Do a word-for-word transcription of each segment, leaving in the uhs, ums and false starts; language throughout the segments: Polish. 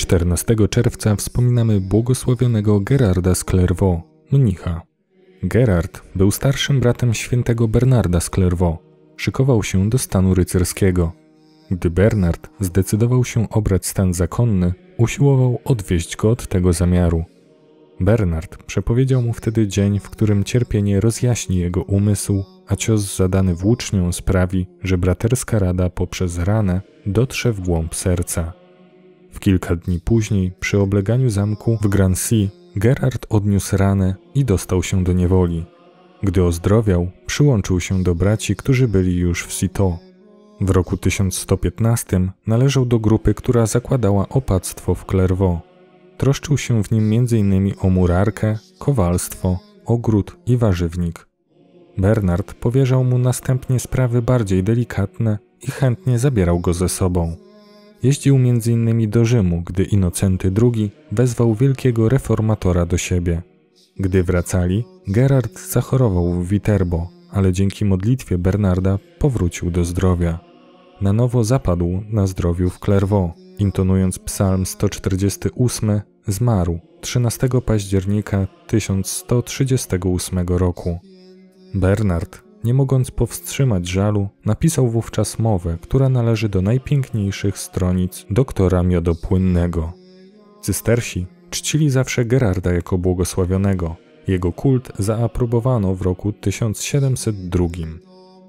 czternastego czerwca wspominamy błogosławionego Gerarda z Clairvaux, mnicha. Gerard był starszym bratem świętego Bernarda z Clairvaux. Szykował się do stanu rycerskiego. Gdy Bernard zdecydował się obrać stan zakonny, usiłował odwieść go od tego zamiaru. Bernard przepowiedział mu wtedy dzień, w którym cierpienie rozjaśni jego umysł, a cios zadany włócznią sprawi, że braterska rada poprzez ranę dotrze w głąb serca. W kilka dni później, przy obleganiu zamku w Grancy, Gerard odniósł ranę i dostał się do niewoli. Gdy ozdrowiał, przyłączył się do braci, którzy byli już w Citeaux. W roku tysiąc sto piętnastym należał do grupy, która zakładała opactwo w Clairvaux. Troszczył się w nim między innymi o murarkę, kowalstwo, ogród i warzywnik. Bernard powierzał mu następnie sprawy bardziej delikatne i chętnie zabierał go ze sobą. Jeździł między innymi do Rzymu, gdy Inocenty drugi wezwał wielkiego reformatora do siebie. Gdy wracali, Gerard zachorował w Viterbo, ale dzięki modlitwie Bernarda powrócił do zdrowia. Na nowo zapadł na zdrowiu w Clairvaux. Intonując psalm sto czterdziesty ósmy, zmarł trzynastego października tysiąc sto trzydziestego ósmego roku. Bernard, nie mogąc powstrzymać żalu, napisał wówczas mowę, która należy do najpiękniejszych stronic doktora Miodopłynnego. Cystersi czcili zawsze Gerarda jako błogosławionego. Jego kult zaaprobowano w roku tysiąc siedemset drugim.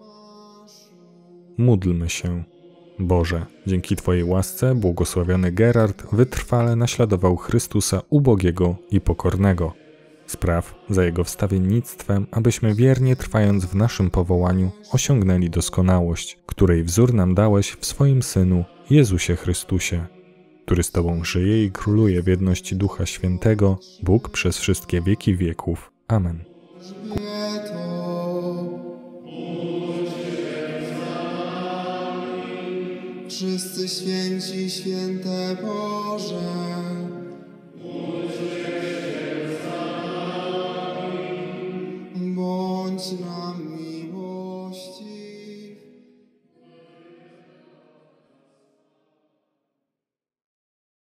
Módlmy się. Boże, dzięki Twojej łasce błogosławiony Gerard wytrwale naśladował Chrystusa ubogiego i pokornego. Spraw za Jego wstawiennictwem, abyśmy wiernie trwając w naszym powołaniu osiągnęli doskonałość, której wzór nam dałeś w swoim Synu, Jezusie Chrystusie, który z Tobą żyje i króluje w jedności Ducha Świętego, Bóg przez wszystkie wieki wieków. Amen. Wszyscy święci, święte Boże.